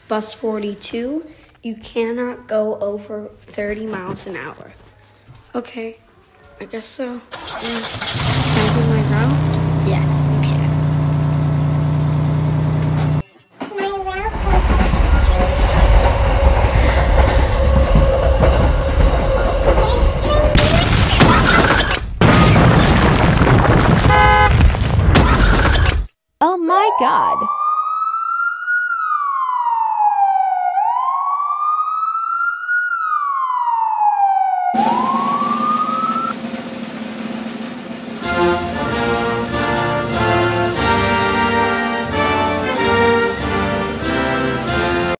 bus 42, you cannot go over 30 miles an hour. Okay, I guess so. Can I do my route? Yes, you can. My route goes up train tracks. Oh my God!